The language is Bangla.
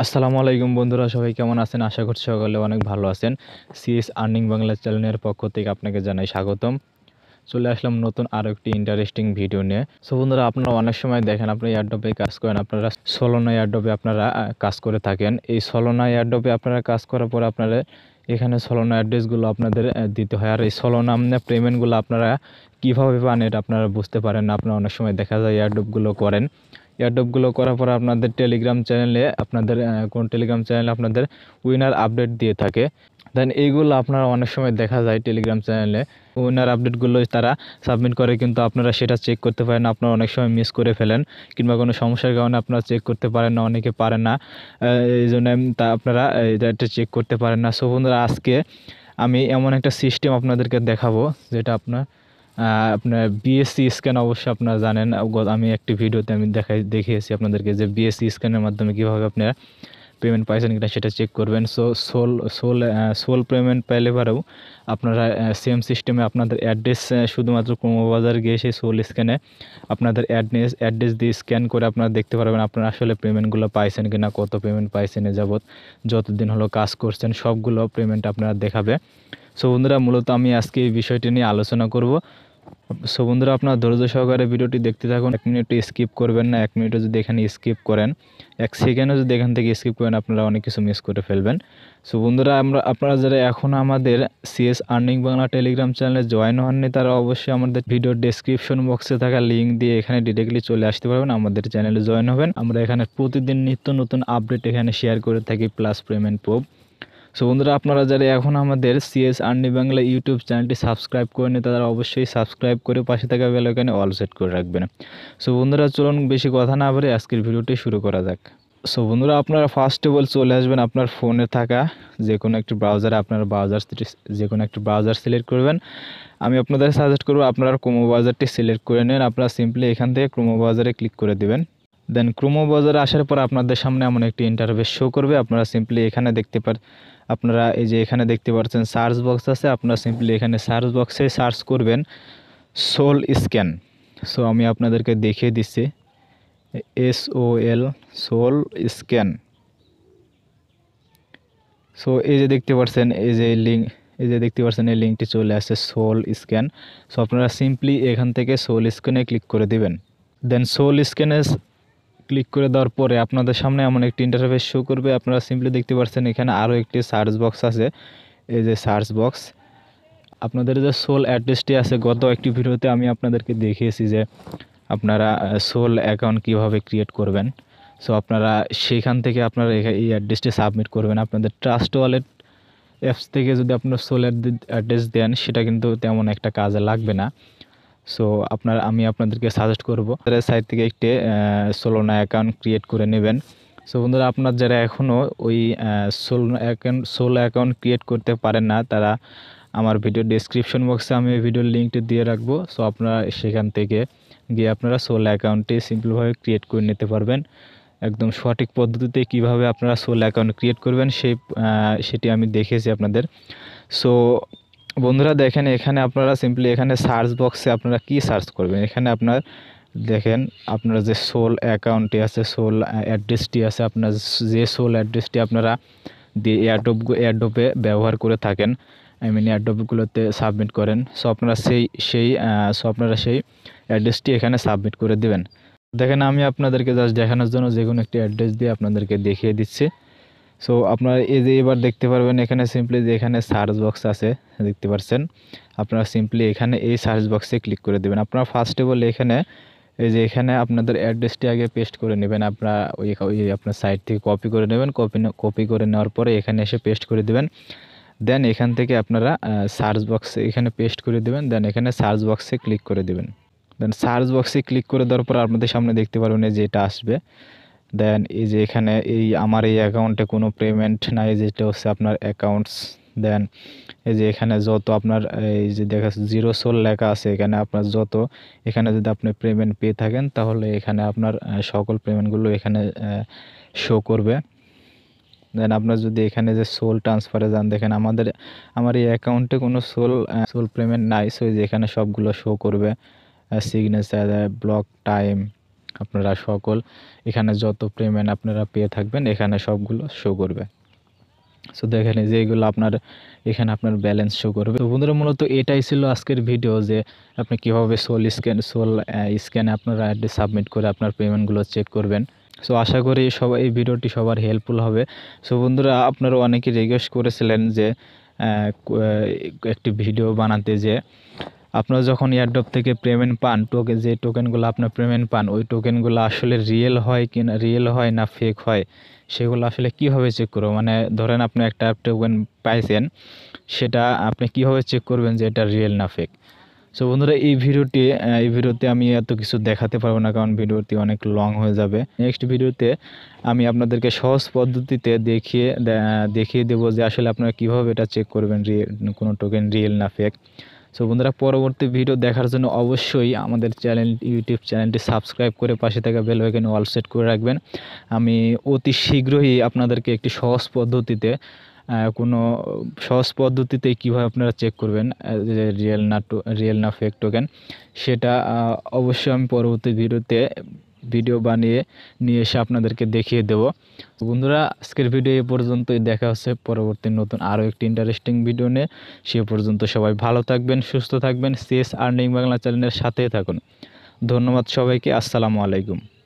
আসসালামু আলাইকুম বন্ধুরা, সবাই কেমন আছেন? আশা করছি সকলে অনেক ভালো আছেন। সিএস আর্নিং বাংলা চ্যানেলের পক্ষ থেকে আপনাকে জানাই স্বাগতম। চলে আসলাম নতুন আরও একটি ইন্টারেস্টিং ভিডিও নিয়ে। সো বন্ধুরা, আপনারা অনেক সময় দেখেন আপনারা এয়ারড্রপে কাজ করেন, আপনারা সলোনা এয়ারড্রপে আপনারা কাজ করে থাকেন। এই সলোনা এয়ারড্রপে আপনারা কাজ করার পর আপনারা এখানে সলোনা অ্যাড্রেসগুলো আপনাদের দিতে হয়। আর এই সলোনা পেমেন্টগুলো আপনারা কীভাবে পান এটা আপনারা বুঝতে পারেন না। আপনারা অনেক সময় দেখা যায় এয়ারড্রপগুলো করেন, এয়ারড্রপগুলো করার পর আপনাদের টেলিগ্রাম চ্যানেলে আপনাদের কোন টেলিগ্রাম চ্যানেলে আপনাদের উইনার আপডেট দিয়ে থাকে। দেন এইগুলো আপনারা অনেক সময় দেখা যায় টেলিগ্রাম চ্যানেলে উইনার আপডেটগুলো তারা সাবমিট করে, কিন্তু আপনারা সেটা চেক করতে পারেন না। আপনারা অনেক সময় মিস করে ফেলেন, কিংবা কোনো সমস্যার কারণে আপনারা চেক করতে পারেন না, অনেকে পারেন না, এই জন্য তা আপনারা এটা চেক করতে পারেন না। সো বন্ধুরা, আজকে আমি এমন একটা সিস্টেম আপনাদেরকে দেখাবো যেটা আপনার বিএসসি স্ক্যান অবশ্যই আপনারা জানেন। আমি একটি ভিডিওতে আমি দেখিয়েছি আপনাদেরকে যে বিএসসি স্ক্যানের মাধ্যমে কীভাবে আপনারা পেমেন্ট পাইছেন কিনা সেটা চেক করবেন। সো সোল পেমেন্ট পাইলে পরেও আপনারা সেম সিস্টেমে আপনাদের অ্যাড্রেস শুধুমাত্র বাজার গিয়ে সেই সোল স্ক্যানে আপনাদের অ্যাড্রেস দিয়ে স্ক্যান করে আপনারা দেখতে পারবেন আপনারা আসলে পেমেন্টগুলো পাইছেন কিনা, কত পেমেন্ট পাইছেন এ যাবৎ, যতদিন হলো কাজ করছেন সবগুলো পেমেন্ট আপনারা দেখাবে। সো বন্ধুরা, মূলত আমি আজকে এই বিষয়টি নিয়ে আলোচনা করব। সো বন্ধুরা, আপনারা ধৈর্য সহকারে ভিডিওটি দেখতে থাকুন, 1 মিনিট স্কিপ করবেন না। 1 মিনিটও যদি এখানে স্কিপ করেন, 1 সেকেন্ডও যদি এখান থেকে স্কিপ করেন, আপনারা অনেক কিছু মিস করে ফেলবেন। সো বন্ধুরা, আপনারা যারা এখন আমাদের সিএস আর্নিং বাংলা টেলিগ্রাম চ্যানেলে জয়েন হননি, তারা অবশ্যই আমাদের ভিডিওর ডেসক্রিপশন বক্সে থাকা লিঙ্ক দিয়ে এখানে ডিরেক্টলি চলে আসতে পারবেন, আমাদের চ্যানেলে জয়েন হবেন। আমরা এখানে প্রতিদিন নিত্য নতুন আপডেট এখানে শেয়ার করে থাকি, প্লাস পেমেন্ট প্রুফ। সো বন্ধুরা, আপনারা যারা এখন আমাদের সিএস আর্নিং বাংলা ইউটিউব চ্যানেলটি সাবস্ক্রাইব করেনি, তারা অবশ্যই সাবস্ক্রাইব করে পাশে থাকা বেল আইকনে অল সেট করে রাখবেন। সো বন্ধুরা, চলুন বেশি কথা না বলে আজকের ভিডিওটি শুরু করা যাক। সো বন্ধুরা, আপনারা ফার্স্ট অফ অল চলে আসবেন আপনার ফোনে থাকা যে কোনো একটি ব্রাউজারে, আপনার যে কোনো একটি ব্রাউজার সিলেক্ট করবেন। আমি আপনাদের সাজেস্ট করবো আপনারা ক্রোম ব্রাউজারটি সিলেক্ট করে নেন। আপনারা সিম্পলি এখান থেকে ক্রোম ব্রাউজারে ক্লিক করে দেবেন। দেন ক্রোম ব্রাউজারে আসার পর আপনাদের সামনে এমন একটি ইন্টারফেস শো করবে। আপনারা সিম্পলি এখানে আপনারা এই যে এখানে দেখতে পাচ্ছেন সার্চ বক্স আছে, আপনারা সিম্পলি এখানে সার্চ বক্সে সার্চ করবেন সোল স্ক্যান। সো আমি আপনাদেরকে দেখিয়ে দিচ্ছি, SOL সোল স্ক্যান। সো এই যে দেখতে পাচ্ছেন এই লিঙ্কটি চলে আসছে সোল স্ক্যান। সো আপনারা সিম্পলি এখান থেকে সোল স্ক্যানে ক্লিক করে দিবেন। দেন সোল স্ক্যানে ক্লিক করে দেওয়ার পরে আপনাদের সামনে এমন একটি ইন্টারফেস শো করবে। আপনারা সিম্পলি দেখতে পাচ্ছেন এখানে আরও একটি সার্চ বক্স আছে, এই যে সার্চ বক্স। আপনাদের যে সোল অ্যাড্রেসটি আছে, গত একটি ভিডিওতে আমি আপনাদেরকে দেখিয়েছি যে আপনারা সোল অ্যাকাউন্ট কিভাবে ক্রিয়েট করবেন। সো আপনারা সেখান থেকে আপনারা এই অ্যাড্রেসটি সাবমিট করবেন। আপনাদের ট্রাস্ট ওয়ালেট অ্যাপস থেকে যদি আপনার সোল অ্যাড্রেস দেন, সেটা কিন্তু তেমন একটা কাজে লাগবে না। সো আমি আপনাদেরকে সাজেস্ট করবো তাদের সাইট থেকে একটি সোলোনা অ্যাকাউন্ট ক্রিয়েট করে নেবেন। সো বন্ধুরা, আপনার যারা এখনও ওই সোলো অ্যাকাউন্ট ক্রিয়েট করতে পারেন না, তারা আমার ভিডিও ডেসক্রিপশন বক্সে আমি এই ভিডিওর লিঙ্কটি দিয়ে রাখবো। সো আপনারা সেখান থেকে গিয়ে আপনারা সোলো অ্যাকাউন্টটি সিম্পলভাবে ক্রিয়েট করে নিতে পারবেন। একদম সঠিক পদ্ধতিতে কিভাবে আপনারা সোলো অ্যাকাউন্ট ক্রিয়েট করবেন সেটি আমি দেখিয়েছি আপনাদের। সো বন্ধুরা, দেখেন এখানে আপনারা সিম্পলি এখানে সার্চ বক্সে আপনারা কি সার্চ করবেন, এখানে আপনার দেখেন আপনার যে সোল অ্যাকাউন্টটি আছে, সোল অ্যাড্রেসটি আছে, আপনার যে সোল অ্যাড্রেসটি আপনারা দিয়ে এয়ারড্রপে ব্যবহার করে থাকেন, এয়ারড্রপগুলোতে সাবমিট করেন। সো আপনারা সেই অ্যাড্রেসটি এখানে সাবমিট করে দেবেন। দেখেন আমি আপনাদেরকে জাস্ট দেখানোর জন্য যে কোনো একটি অ্যাড্রেস দিয়ে আপনাদেরকে দেখিয়ে দিচ্ছি। সো আপনারা এই যে এবার দেখতে পারবেন এখানে সিম্পলি যে এখানে সার্চ বক্স আছে দেখতে পাচ্ছেন, আপনারা সিম্পলি এখানে এই সার্চ বক্সে ক্লিক করে দেবেন। আপনারা ফার্স্ট অফ অল এখানে আপনাদের অ্যাড্রেসটি আগে পেস্ট করে নেবেন। আপনারা আপনার সাইট থেকে কপি করে নেবেন, কপি করে নেওয়ার পরে এখানে এসে পেস্ট করে দেবেন। দেন এখান থেকে আপনারা সার্চ বক্সে এখানে পেস্ট করে দেবেন। দেন এখানে সার্চ বক্সে ক্লিক করে দেবেন। দেন সার্চ বক্সে ক্লিক করে দেওয়ার পর আপনাদের সামনে দেখতে পারবেন যে এটা আসবে। দেন এই যে এখানে আমার এই অ্যাকাউন্টে কোনো পেমেন্ট নাই, যেটা হচ্ছে আপনার অ্যাকাউন্টস। দেন এই যে এখানে যত আপনার এই যে দেখা জিরো সোল লেখা আছে, এখানে আপনার এখানে যদি আপনি পেমেন্ট পেয়ে থাকেন, তাহলে এখানে আপনার সকল পেমেন্টগুলো এখানে শো করবে। দেন আপনার যদি এখানে যে সোল ট্রান্সফারে যান, দেখেন আমার এই অ্যাকাউন্টে কোনো সোল পেমেন্ট নাই। সো যে এখানে সবগুলো শো করবে, সিগনেচার, ব্লক টাইম, আপনারা সকল এখানে যত পেমেন্ট আপনারা পেয়ে থাকবেন এখানে সবগুলো শো করবে। সো দেখেন এই যে এগুলো আপনার এখানে আপনার ব্যালেন্স শো করবে। তো বন্ধুরা মূলত এটাই ছিল আজকের ভিডিও, যে আপনি কীভাবে সোল স্ক্যানে আপনারা সাবমিট করে আপনার পেমেন্টগুলো চেক করবেন। সো আশা করি সবাই এই ভিডিওটি সবার হেল্পফুল হবে। সো বন্ধুরা আপনারা অনেকেই রিকোয়েস্ট করেছিলেন যে একটি ভিডিও বানাতে, যে আপনারা যখন এয়ারড্রপ থেকে পেমেন্ট পান, যে টোকেনগুলো আপনার পেমেন্ট পান ওই টোকেনগুলো আসলে রিয়েল হয় না ফেক হয়, সেগুলো আসলে কীভাবে চেক করবো। মানে ধরেন আপনি একটা টোকেন পাইছেন, সেটা আপনি কীভাবে চেক করবেন যে এটা রিয়েল না ফেক। সো বন্ধুরা এই ভিডিওতে আমি এত কিছু দেখাতে পারবো না, কারণ ভিডিওটি অনেক লং হয়ে যাবে। নেক্সট ভিডিওতে আমি আপনাদেরকে সহজ পদ্ধতিতে দেখিয়ে দেবো যে আসলে আপনারা কীভাবে এটা চেক করবেন কোনো টোকেন রিয়েল না ফেক। সো বন্ধুরা পরবর্তী ভিডিও দেখার জন্য অবশ্যই আমাদের ইউটিউব চ্যানেলটি সাবস্ক্রাইব করে পাশে থাকা বেল আইকনে অল সেট করে রাখবেন। আমি অতি শীঘ্রই আপনাদেরকে একটি সহজ পদ্ধতিতে কীভাবে আপনারা চেক করবেন যে রিয়েল না ফেক টোকেন, সেটা অবশ্যই আমি পরবর্তী ভিডিও বানিয়ে নিয়ে এসে আপনাদেরকে দেখিয়ে দেব। বন্ধুরা আজকের ভিডিও এ পর্যন্তই, দেখা হচ্ছে পরবর্তী নতুন আরও একটি ইন্টারেস্টিং ভিডিও নিয়ে। সে পর্যন্ত সবাই ভালো থাকবেন, সুস্থ থাকবেন, সিএস আর্নিং বাংলা চ্যানেলের সাথেই থাকুন। ধন্যবাদ সবাইকে, আসসালামু আলাইকুম।